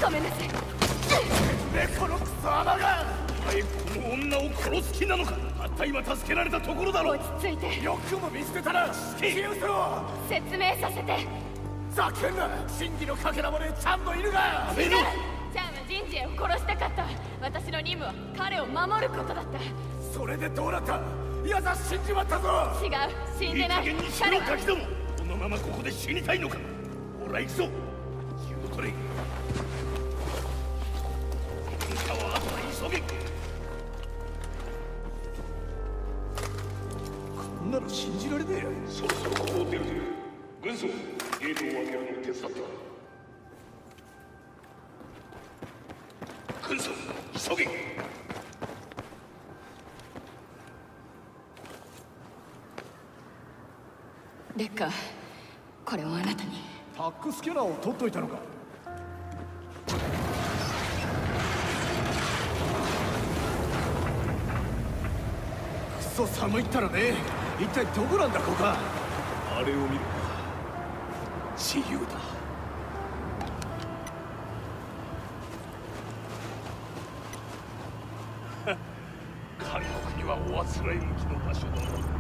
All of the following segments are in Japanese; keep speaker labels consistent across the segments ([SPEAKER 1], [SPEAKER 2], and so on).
[SPEAKER 1] ごめんなさい。
[SPEAKER 2] このクソ穴が。お前この女を殺す気なのか。たった今助けられたところだろ。
[SPEAKER 1] 落ち着いて。
[SPEAKER 2] よくも見捨てたな。気をつけろ。
[SPEAKER 1] 説明させて。
[SPEAKER 2] ざけんな。真偽のかけらもねちゃんといるが。やめろ。
[SPEAKER 1] チャーム人事を殺したかった。私の任務は彼を守ることだった。
[SPEAKER 2] それでどうなった。やだ死んじまったぞ。
[SPEAKER 1] 違う、死んでない。
[SPEAKER 2] いい加減にしろガキども。このままここで死にたいのか。ほら行くぞ。銃を取れ。あとは急げ。こんなの信じられねえ。そろそろここを出るぜ。軍曹、ゲートを開けるのを手伝って。軍曹、急げ。
[SPEAKER 1] レッカー、これをあなたに。
[SPEAKER 2] タックスキャナーを取っといたのか。クソ寒いったらね。一体どこなんだここは。あれを見る。自由だ。神の国はおあつらえ向きの場所だ。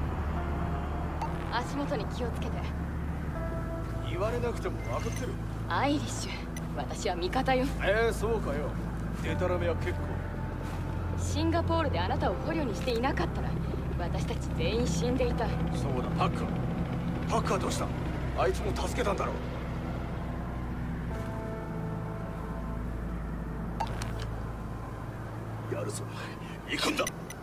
[SPEAKER 1] 足元に気をつけて。
[SPEAKER 2] 言われなくても分かってる。
[SPEAKER 1] アイリッシュ、私は味方よ。
[SPEAKER 2] そうかよ。デタラメは結構。
[SPEAKER 1] シンガポールであなたを捕虜にしていなかったら私たち全員死んでいた。
[SPEAKER 2] そうだ、パッカー。パッカーどうした。あいつも助けたんだろう。やるぞ、行くんだ。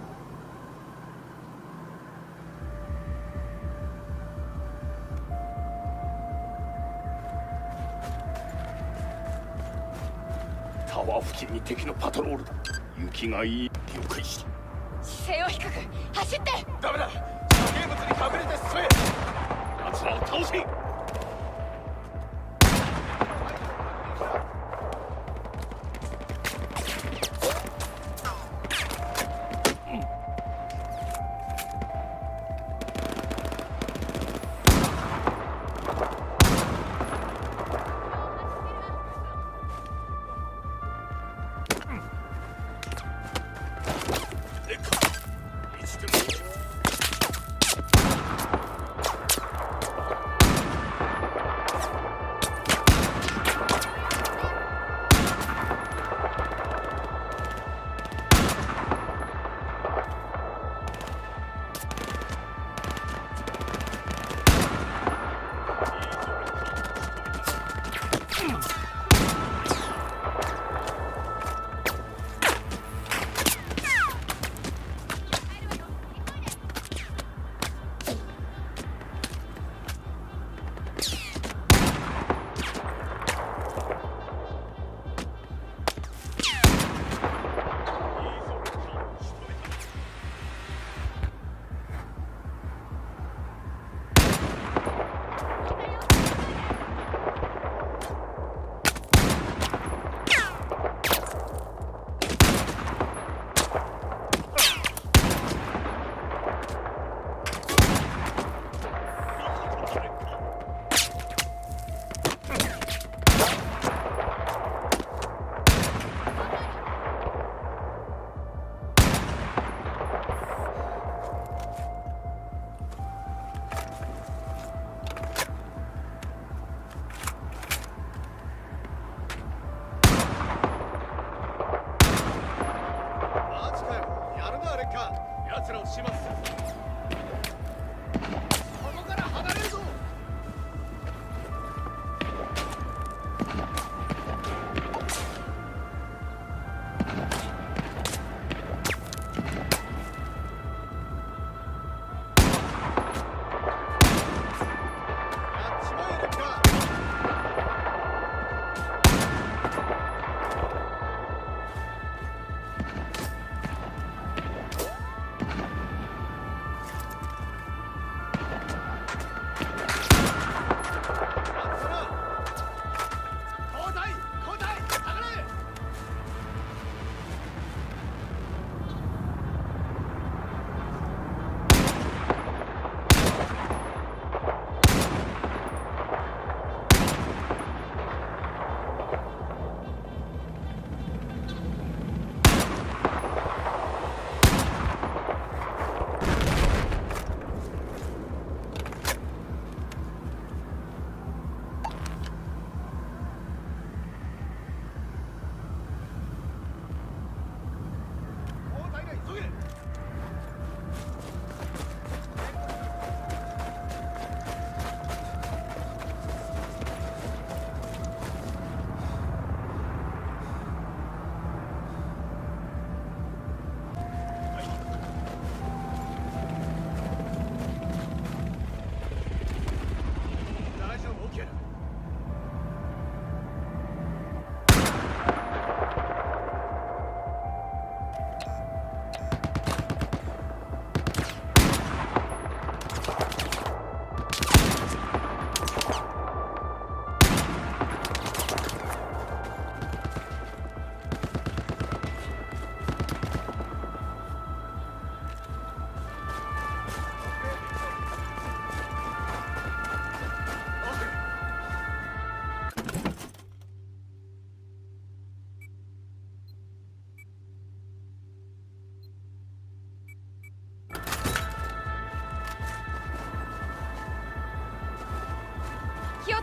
[SPEAKER 2] タワー付近に敵のパトロールだ。雪がいい。了解した。
[SPEAKER 1] 姿勢を低く走って。
[SPEAKER 2] ダメだ。生物に隠れて進め。奴らを倒せ。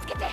[SPEAKER 1] けて。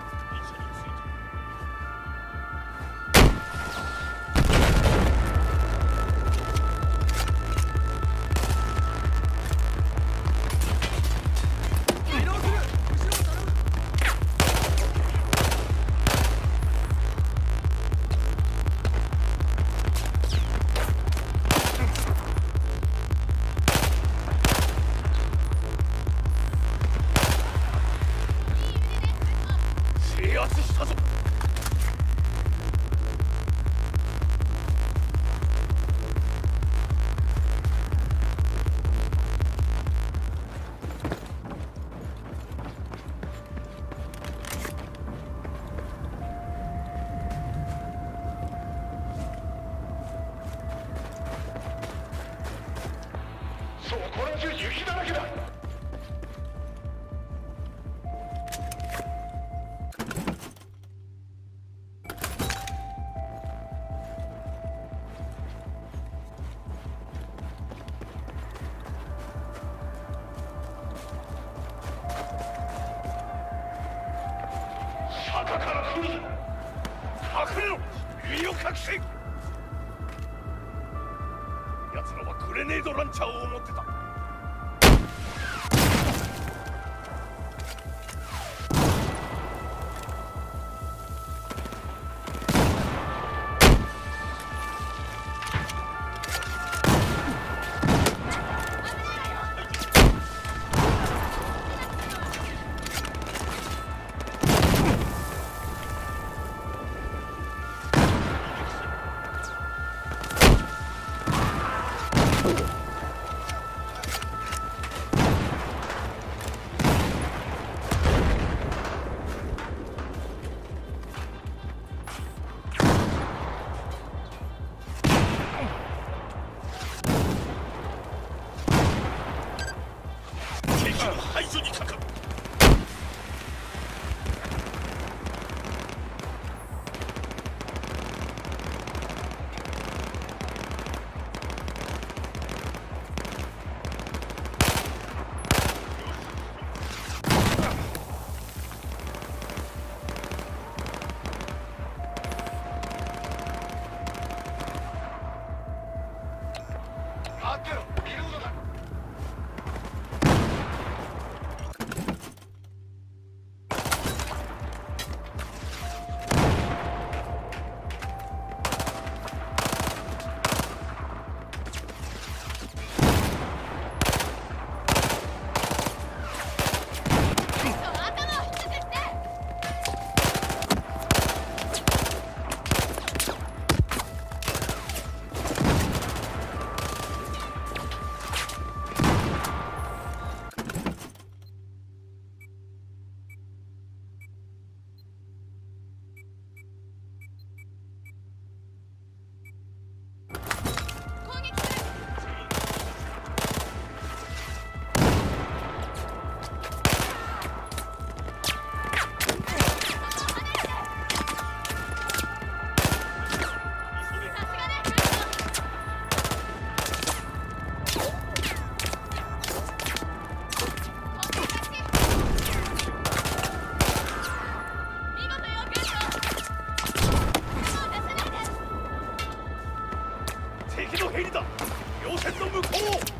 [SPEAKER 3] 中から来るぞ。隠れろ。身を隠せ。奴らはグレネードランチャーを持ってた。排除にかかる。待ってろ、リロードだ。敵のヘリだ。稜線の向こう。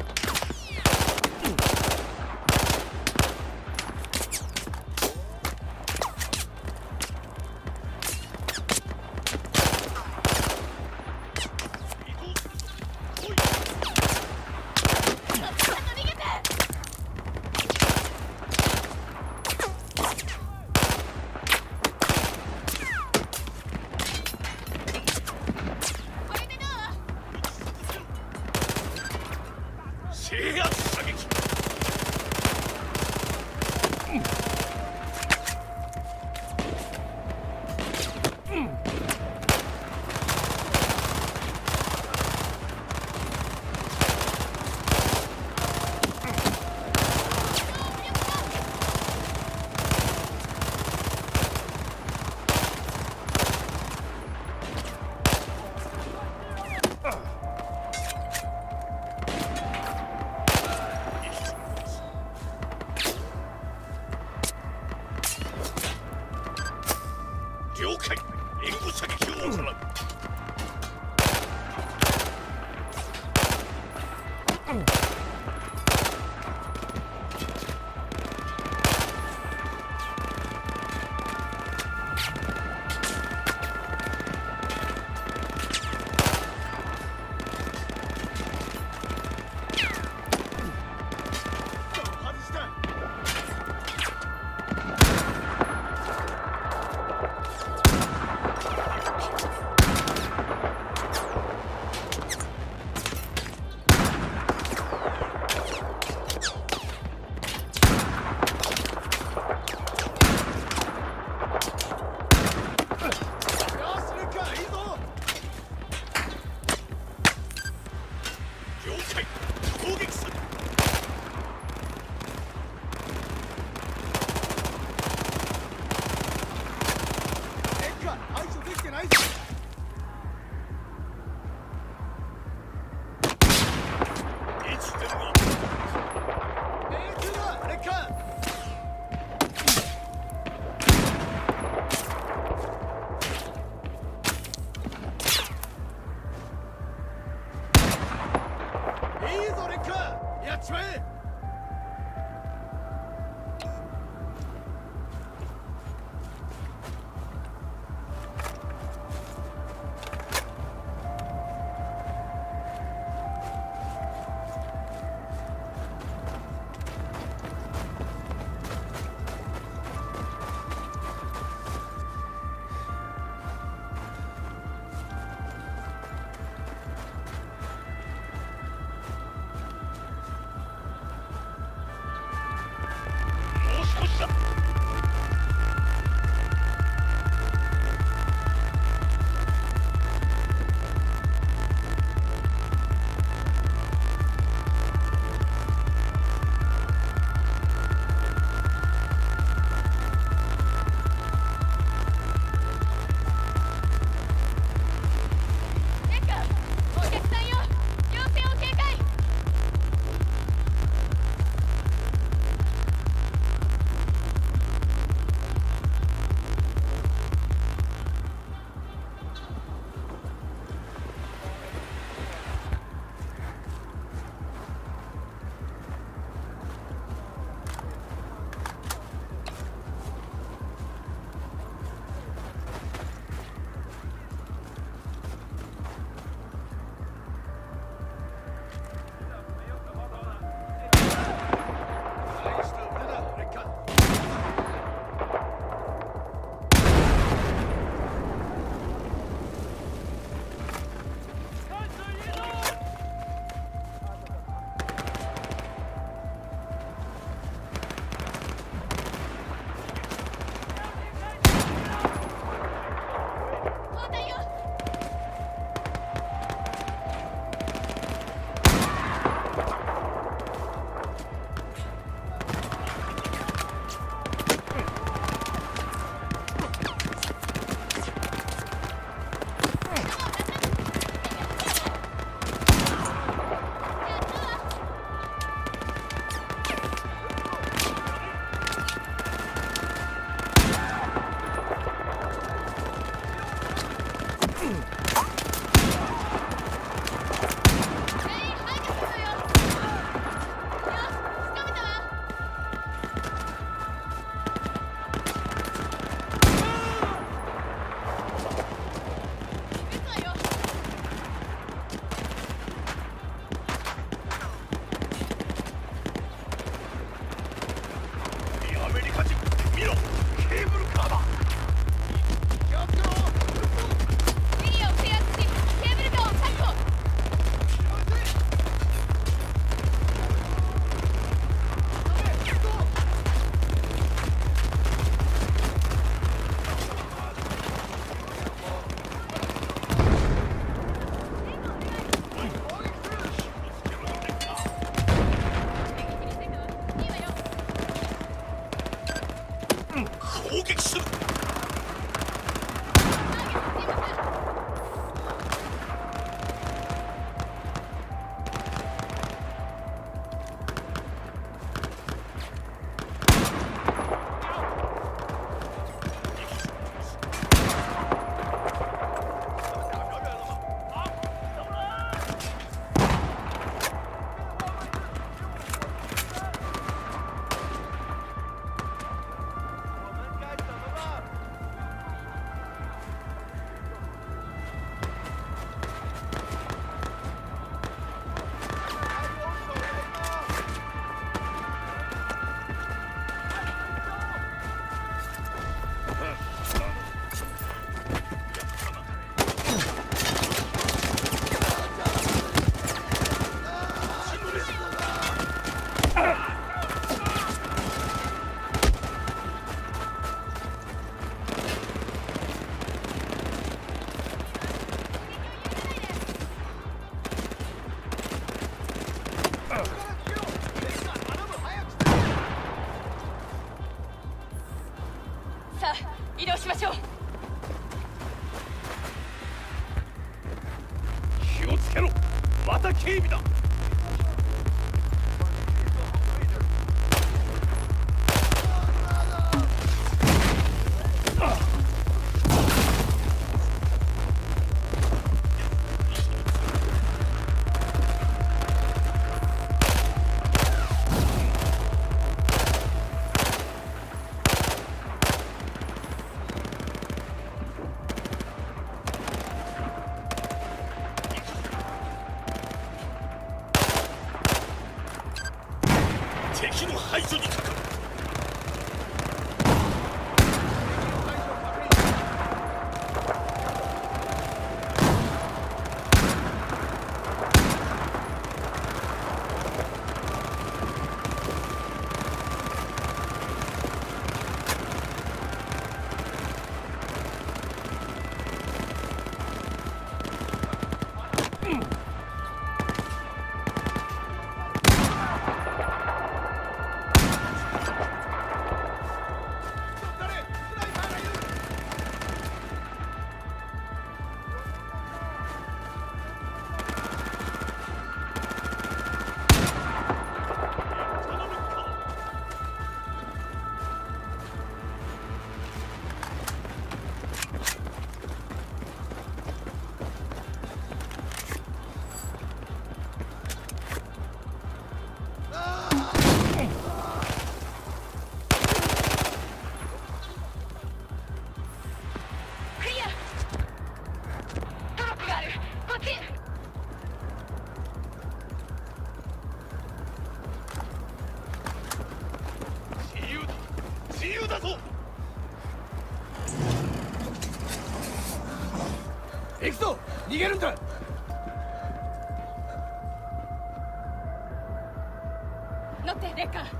[SPEAKER 3] 制圧射撃。 メリカ人見ろ、ケーブルカーだ。
[SPEAKER 1] エリアを制圧し、ケーブルカーを確保。
[SPEAKER 3] 攻撃する。さあ移動しましょう。 気をつけろ、また警備だ。敵の排除にかかる。だぞ。
[SPEAKER 2] 行くぞ、逃げるんだ。
[SPEAKER 1] 乗ってレッカー。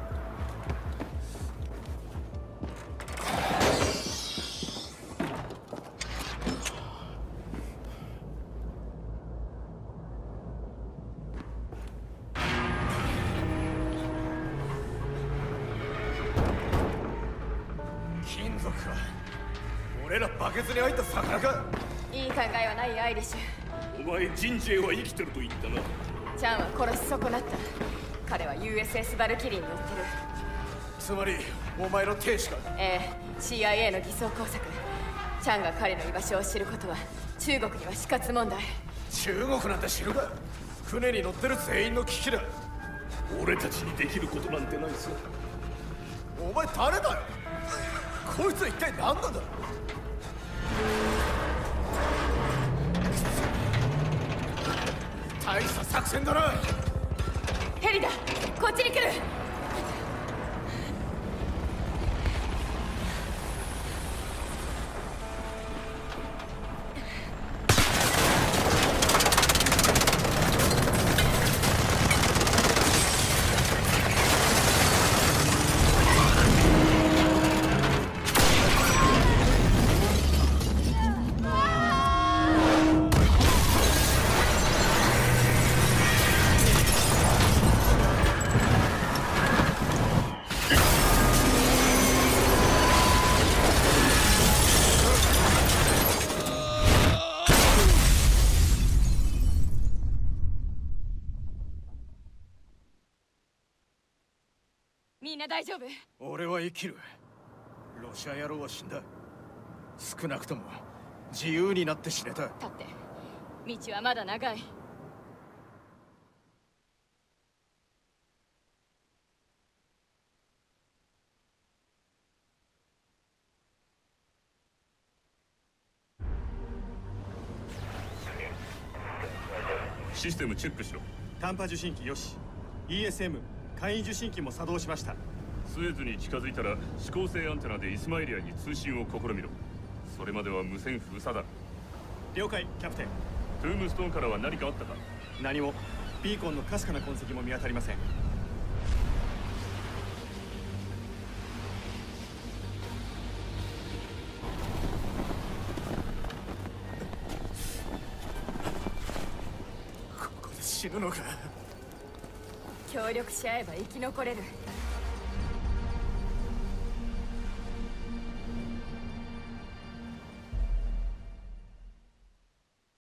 [SPEAKER 2] 金属か。俺らバケツに入った魚か。
[SPEAKER 1] いい考えはないアイリッシ
[SPEAKER 3] お前ジンジェイは生きてると言ったな。
[SPEAKER 1] ュ。チャンは殺し損なった。彼は USS バルキリーに乗ってる。
[SPEAKER 2] つまりお前の亭主か。
[SPEAKER 1] ええ、 CIA の偽装工作。チャンが彼の居場所を知ることは中国には死活問題。
[SPEAKER 2] 中国なんて知るか。船に乗ってる全員の危機だ。
[SPEAKER 3] 俺たちにできることなんてないさ。
[SPEAKER 2] お前誰だよ。こいつは一体何なんだ。大した作戦だな。
[SPEAKER 1] ヘリだ、こっちに来る。 大丈夫。
[SPEAKER 2] 俺は生きる。ロシア野郎は死んだ。少なくとも自由になって死ねた。
[SPEAKER 1] 立って、道はまだ長い。
[SPEAKER 3] システムチェックしろ。
[SPEAKER 4] 短波受信機よし。 ESM 簡易受信機も作動しました。
[SPEAKER 3] スエズに近づいたら指向性アンテナでイスマイリアに通信を試みろ。それまでは無線封鎖だ。
[SPEAKER 4] 了解キャプテン。
[SPEAKER 3] トゥームストーンからは何かあったか？
[SPEAKER 4] 何も。ビーコンのかすかな痕跡も見当たりません。
[SPEAKER 2] ここで死ぬのか。
[SPEAKER 1] 協力し合えば生き残れる。